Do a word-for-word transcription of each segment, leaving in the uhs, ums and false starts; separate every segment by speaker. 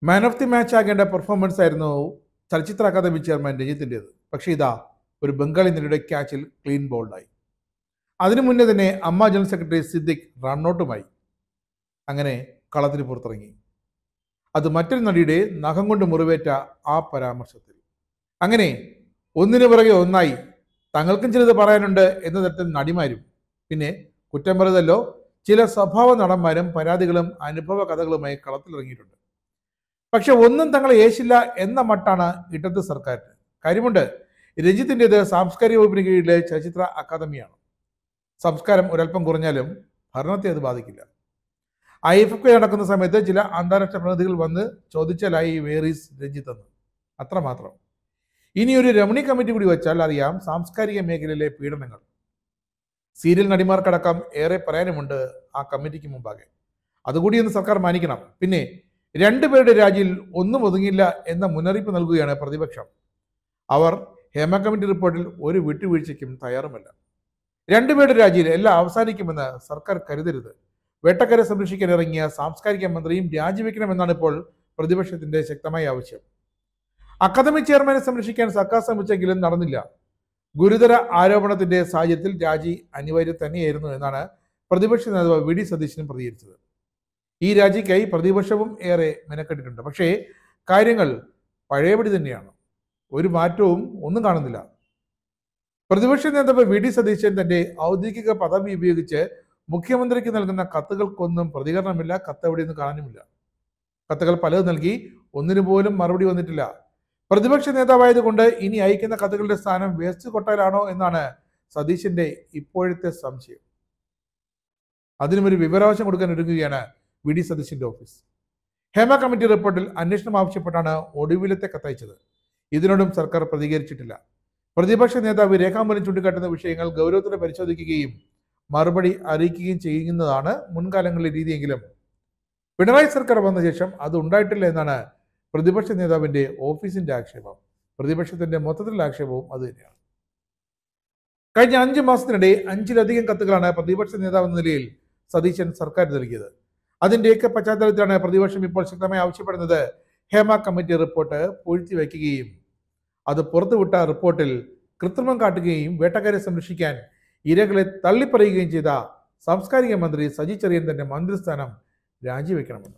Speaker 1: Man of the match ആകേണ്ട performance ആയിരുന്നു ചലച്ചിത്ര അക്കാദമി ചെയർമാൻ രഞ്ജിത്തിൻ്റെത്. പക്ഷേ ഇതാ ഒരു ബംഗാളി നടിയുടെ ക്യാച്ചിൽ ക്ലീൻ ബോൾഡായി. അതിനു മുന്നേ തന്നെ അമ്മ ജനറൽ സെക്രട്ടറി സിദ്ദിഖ് റണ്ണൌട്ടുമായി. അങ്ങനെ കളത്തിന് പുറത്തിറങ്ങി. അത് മറ്റൊരു നടിയുടെ നഖം കൊണ്ട് മുറിവേറ്റ ആ പരാമർശത്തിൽ. അങ്ങനെ ഒന്നിനു പുറകെ ഒന്നായി തങ്ങൾക്കും ചിലത് പറയാനുണ്ട് എന്ന തരത്തിൽ നടിമാരും, പിന്നെ കുറ്റം പറയുന്നല്ലോ ചില സ്വഭാവ നടന്മാരും പരാതികളും അനുഭവ കഥകളുമായി കളത്തിലിറങ്ങിയിട്ടുണ്ട്. പക്ഷെ ഒന്നും തങ്ങളെ ഏശില്ല എന്ന മട്ടാണ് ഇടത് സർക്കാരിന്. കാര്യമുണ്ട്, രഞ്ജിത്തിൻ്റെത് സാംസ്കാരിക വകുപ്പിന് കീഴിലെ ചലച്ചിത്ര അക്കാദമിയാണ്. സംസ്കാരം ഒരല്പം കുറഞ്ഞാലും ഭരണത്തെ അത് ബാധിക്കില്ല. ഐ എഫ് എഫ് നടക്കുന്ന സമയത്ത് ചില അന്താരാഷ്ട്ര പ്രതിനിധികൾ വന്ന് ചോദിച്ചാലായി വേറീസ് രഞ്ജിത്ത് എന്ന്, അത്രമാത്രം. ഇനി ഒരു രമണി കമ്മിറ്റി കൂടി വെച്ചാൽ അറിയാം സാംസ്കാരിക മേഖലയിലെ പീഡനങ്ങൾ. സീരിയൽ നടിമാർക്കടക്കം ഏറെ പറയാനുമുണ്ട് ആ കമ്മിറ്റിക്ക് മുമ്പാകെ. അതുകൂടി ഒന്ന് സർക്കാർ മാനിക്കണം. പിന്നെ രണ്ടുപേരുടെ രാജിയിൽ ഒന്നും ഒതുങ്ങില്ല എന്ന മുന്നറിയിപ്പ് നൽകുകയാണ് പ്രതിപക്ഷം. അവർ ഹേമ കമ്മിറ്റി റിപ്പോർട്ടിൽ ഒരു വിട്ടുവീഴ്ചയ്ക്കും തയ്യാറുമല്ല. രണ്ടുപേരുടെ രാജിയിൽ എല്ലാം അവസാനിക്കുമെന്ന് സർക്കാർ കരുതരുത്. വേട്ടക്കാരെ സംരക്ഷിക്കാൻ ഇറങ്ങിയ സാംസ്കാരിക മന്ത്രിയും രാജിവെക്കണമെന്നാണ് ഇപ്പോൾ പ്രതിപക്ഷത്തിന്റെ ശക്തമായ ആവശ്യം. അക്കാദമി ചെയർമാനെ സംരക്ഷിക്കാൻ സർക്കാർ ശ്രമിച്ചെങ്കിലും നടന്നില്ല. ഗുരുതര ആരോപണത്തിന്റെ സാഹചര്യത്തിൽ രാജി അനിവാര്യം തന്നെയായിരുന്നു എന്നാണ് പ്രതിപക്ഷ നേതാവ് വി ഡി സതീശനും പ്രതികരിച്ചത്. ഈ രാജിക്കായി പ്രതിപക്ഷവും ഏറെ മെനക്കെട്ടിട്ടുണ്ട്. പക്ഷേ കാര്യങ്ങൾ പഴയപടി തന്നെയാണ്. ഒരു മാറ്റവും ഒന്നും കാണുന്നില്ല. പ്രതിപക്ഷ നേതാവ് വി ഡി സതീശൻ തന്റെ ഔദ്യോഗിക പദവി ഉപയോഗിച്ച് മുഖ്യമന്ത്രിക്ക് നൽകുന്ന കത്തുകൾക്കൊന്നും പ്രതികരണമില്ല. കത്ത് എവിടെയൊന്നും കാണാനുമില്ല. കത്തുകൾ പലത് നൽകി, ഒന്നിനു പോലും മറുപടി വന്നിട്ടില്ല. പ്രതിപക്ഷ നേതാവായതുകൊണ്ട് ഇനി അയക്കുന്ന കത്തുകളുടെ സ്ഥാനം വേസ്റ്റ് കൊട്ടാലാണോ എന്നാണ് സതീശന്റെ ഇപ്പോഴത്തെ സംശയം. അതിനും ഒരു വിവരാവകാശം കൊടുക്കാൻ ഒരുങ്ങുകയാണ് വി ഡി സതീശന്റെ ഓഫീസ്. ഹേമ കമ്മിറ്റി റിപ്പോർട്ടിൽ അന്വേഷണം ആവശ്യപ്പെട്ടാണ് ഒടുവിലത്തെ കത്തയച്ചത്. ഇതിനോടും സർക്കാർ പ്രതികരിച്ചിട്ടില്ല. പ്രതിപക്ഷ നേതാവ് രേഖാമൂലം ചൂണ്ടിക്കാട്ടുന്ന വിഷയങ്ങൾ ഗൗരവത്തോടെ പരിശോധിക്കുകയും മറുപടി അറിയിക്കുകയും ചെയ്യുന്നതാണ് മുൻകാലങ്ങളിലെ രീതിയെങ്കിലും പിണറായി സർക്കാർ വന്ന ശേഷം അത് ഉണ്ടായിട്ടില്ല എന്നാണ് പ്രതിപക്ഷ നേതാവിന്റെ ഓഫീസിന്റെ ആക്ഷേപം. പ്രതിപക്ഷത്തിന്റെ മൊത്തത്തിലുള്ള ആക്ഷേപവും അത് തന്നെയാണ്. കഴിഞ്ഞ അഞ്ചു മാസത്തിനിടെ അഞ്ചിലധികം കത്തുകളാണ് പ്രതിപക്ഷ നേതാവ് എന്ന നിലയിൽ സതീശൻ സർക്കാർ നൽകിയത്. അതിന്റെയൊക്കെ പശ്ചാത്തലത്തിലാണ് പ്രതിപക്ഷം ഇപ്പോൾ ശക്തമായി ആവശ്യപ്പെടുന്നത് ഹേമ കമ്മിറ്റി റിപ്പോർട്ട് പൂഴ്ത്തിവെക്കുകയും അത് പുറത്തുവിട്ട റിപ്പോർട്ടിൽ കൃത്രിമം കാട്ടുകയും വേട്ടക്കാരെ സംരക്ഷിക്കാൻ ഇരകളെ തള്ളിപ്പറയുകയും ചെയ്ത സാംസ്കാരിക മന്ത്രി സജി ചെറിയൻ തന്റെ മന്ത്രിസ്ഥാനം രാജിവെക്കണമെന്ന്.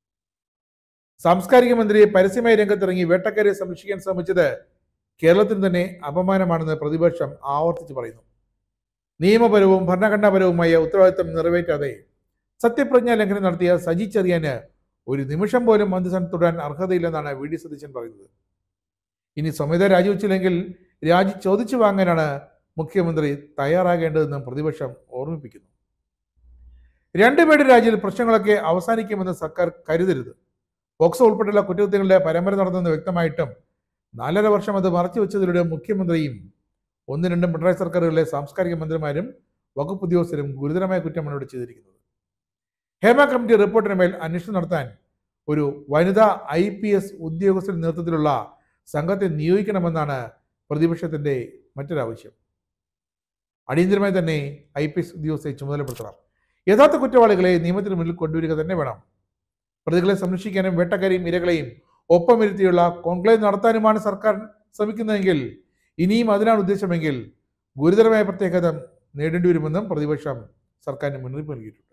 Speaker 1: സാംസ്കാരിക മന്ത്രി പരസ്യമായി രംഗത്തിറങ്ങി വേട്ടക്കാരെ സംരക്ഷിക്കാൻ ശ്രമിച്ചത് കേരളത്തിന് തന്നെ അപമാനമാണെന്ന് പ്രതിപക്ഷം ആവർത്തിച്ച് പറയുന്നു. നിയമപരവും ഭരണഘടനാപരവുമായ ഉത്തരവാദിത്തം നിറവേറ്റാതെ സത്യപ്രതിജ്ഞാ ലംഘനം നടത്തിയ സജി ചെറിയാന് ഒരു നിമിഷം പോലും മന്ത്രിസ്ഥാനം തുടരാൻ അർഹതയില്ലെന്നാണ് വി ഡി സതീശൻ പറയുന്നത്. ഇനി സ്വമേധ രാജിവെച്ചില്ലെങ്കിൽ രാജി ചോദിച്ചു വാങ്ങാനാണ് മുഖ്യമന്ത്രി തയ്യാറാകേണ്ടതെന്നും പ്രതിപക്ഷം ഓർമ്മിപ്പിക്കുന്നു. രണ്ടുപേരുടെ രാജിയിൽ പ്രശ്നങ്ങളൊക്കെ അവസാനിക്കുമെന്ന് സർക്കാർ കരുതരുത്. പോക്സോ ഉൾപ്പെടെയുള്ള കുറ്റകൃത്യങ്ങളുടെ പരമ്പര നടന്നെന്ന് വ്യക്തമായിട്ടും നാലര വർഷം അത് മറച്ചു വെച്ചതിലൂടെ മുഖ്യമന്ത്രിയും ഒന്ന് രണ്ടും പിണറായി സർക്കാരുകളിലെ സാംസ്കാരിക മന്ത്രിമാരും വകുപ്പ് ഉദ്യോഗസ്ഥരും ഗുരുതരമായ കുറ്റമാണ് ഇവിടെ ചെയ്തിരിക്കുന്നത്. ഹേമ കമ്മിറ്റി റിപ്പോർട്ടിന് മേൽ അന്വേഷണം നടത്താൻ ഒരു വനിതാ ഐ പി എസ് ഉദ്യോഗസ്ഥരുടെ നേതൃത്വത്തിലുള്ള സംഘത്തെ നിയോഗിക്കണമെന്നാണ് പ്രതിപക്ഷത്തിന്റെ മറ്റൊരാവശ്യം. അടിയന്തരമായി തന്നെ ഐ പി എസ് ഉദ്യോഗസ്ഥരെ ചുമതലപ്പെടുത്തണം. യഥാർത്ഥ കുറ്റവാളികളെ നിയമത്തിന് മുന്നിൽ കൊണ്ടുവരിക തന്നെ വേണം. പ്രതികളെ സംരക്ഷിക്കാനും വേട്ടക്കാരെയും ഇരകളെയും ഒപ്പമിരുത്തിയുള്ള കോൺക്ലേവ് നടത്താനുമാണ് സർക്കാർ ശ്രമിക്കുന്നതെങ്കിൽ, ഇനിയും അതിനാണ് ഉദ്ദേശമെങ്കിൽ ഗുരുതരമായ പ്രത്യാഘാതം നേടേണ്ടി വരുമെന്നും പ്രതിപക്ഷം സർക്കാരിന് മുന്നറിയിപ്പ് നൽകിയിട്ടുണ്ട്.